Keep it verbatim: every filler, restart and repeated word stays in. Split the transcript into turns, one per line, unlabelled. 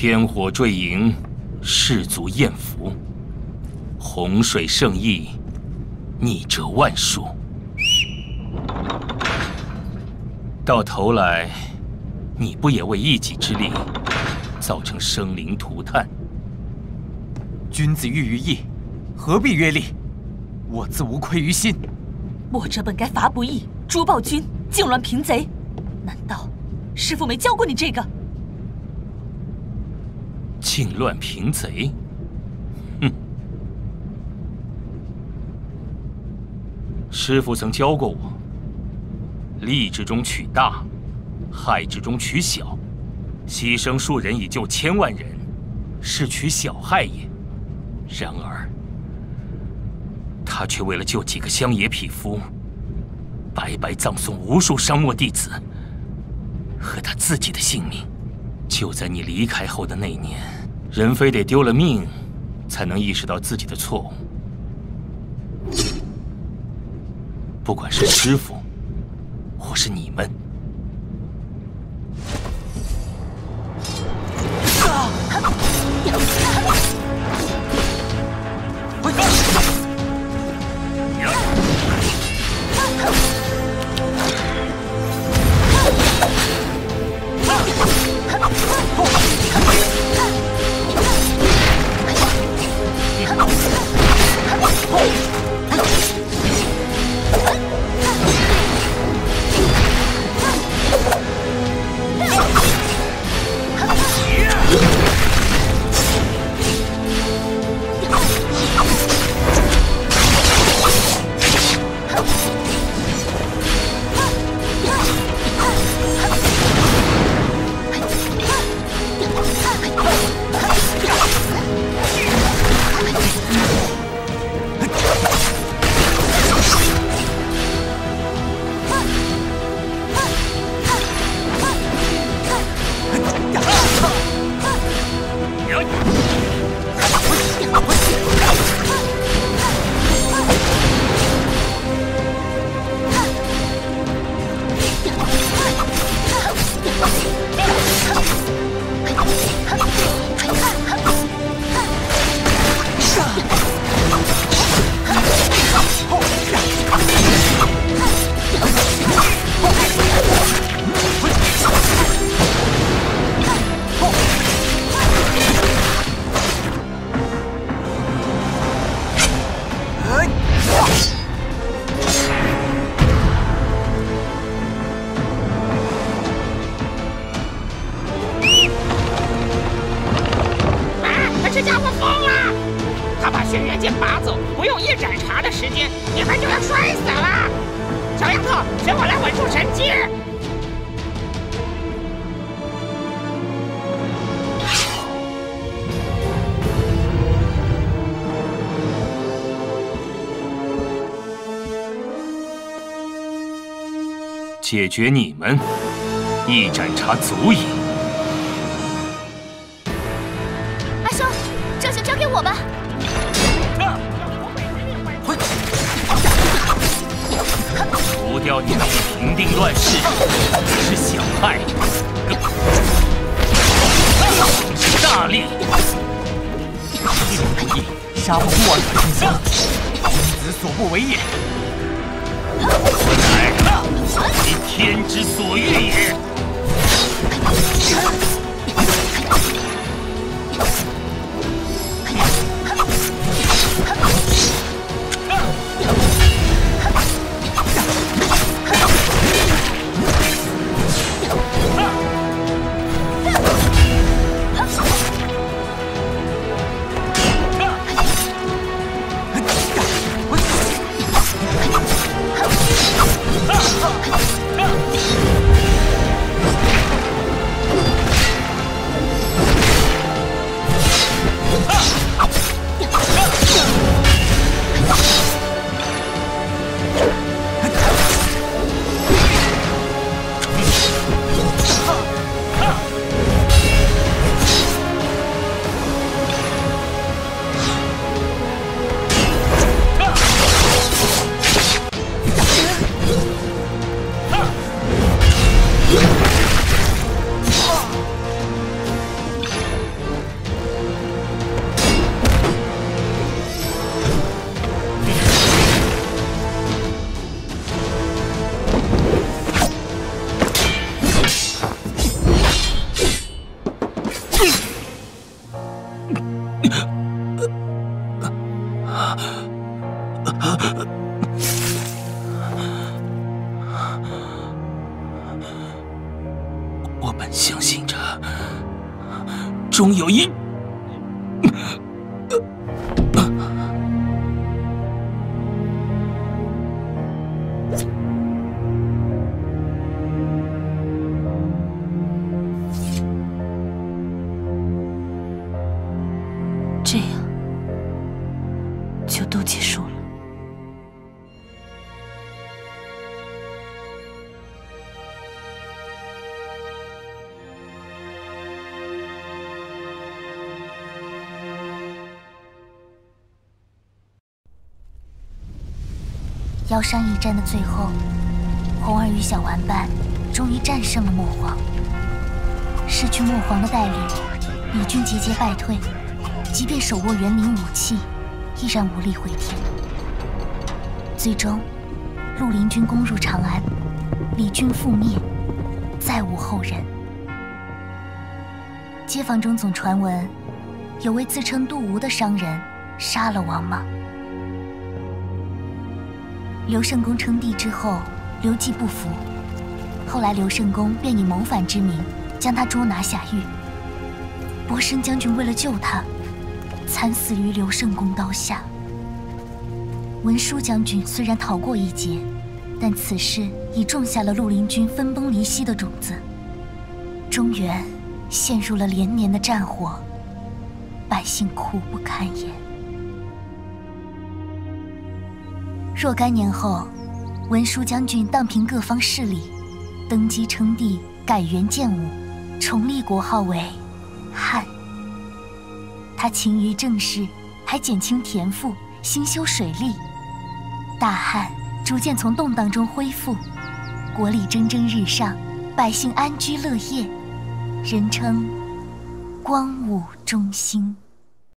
天火坠营，士卒厌服；洪水盛溢，逆者万数。到头来，你不也为一己之力，造成生灵涂炭？
君子喻于义，何必约力？我自无愧于心。
墨者本该伐不义，诛暴君，靖乱平贼。难道师父没教过你这个？
靖乱平贼？哼！师父曾教过我。 利之中取大，害之中取小，牺牲数人以救千万人，是取小害也。然而，他却为了救几个乡野匹夫，白白葬送无数商墨弟子和他自己的性命。就在你离开后的那年，人非得丢了命，才能意识到自己的错误。不管是师父。 或是你们，解决你们，一盏茶足矣。
阿兄，这就交给我吧。
除掉你那个平定乱世，是小害；是大利。
这种主意，杀不过我的心，君子所不为也。
其天之所欲也。 我本相信着，终有一。
这样就都结束了。
瑶山一战的最后，红儿与小玩伴终于战胜了墨皇。失去墨皇的带领，李军节节败退。 即便手握元灵武器，依然无力回天。最终，绿林军攻入长安，李军覆灭，再无后人。街坊中总传闻，有位自称杜吴的商人杀了王莽。刘圣公称帝之后，刘季不服，后来刘圣公便以谋反之名将他捉拿下狱。博生将军为了救他。 惨死于刘圣公刀下。文殊将军虽然逃过一劫，但此事已种下了绿林军分崩离析的种子。中原陷入了连年的战火，百姓苦不堪言。若干年后，文殊将军荡平各方势力，登基称帝，改元建武，重立国号为汉。 他勤于政事，还减轻田赋，兴修水利，大汉逐渐从动荡中恢复，国力蒸蒸日上，百姓安居乐业，人称光武中兴。